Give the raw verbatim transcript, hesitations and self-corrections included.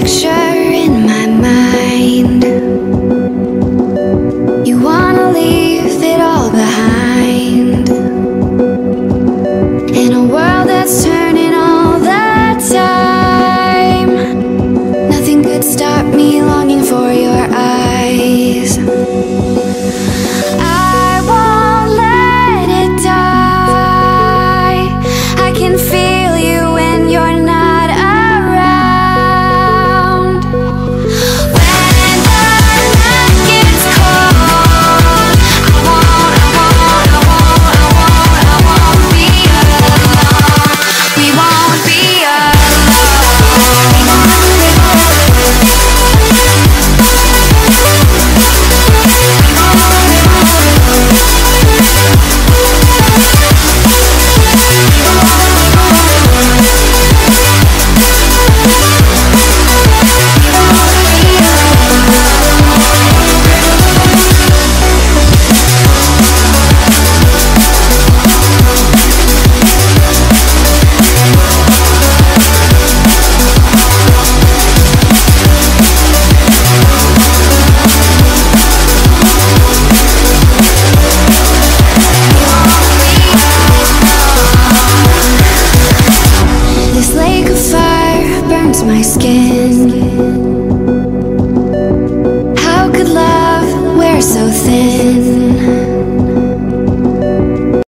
picture in my mind. You wanna leave it all behind, in a world that's turning all the time. Nothing could stop me longing for your eyes. I won't let it die. I can feel you when you're not around. When the night gets cold, I won't, I won't, I won't, I won't, I won't be alone. We won't be my skin. How could love wear so thin?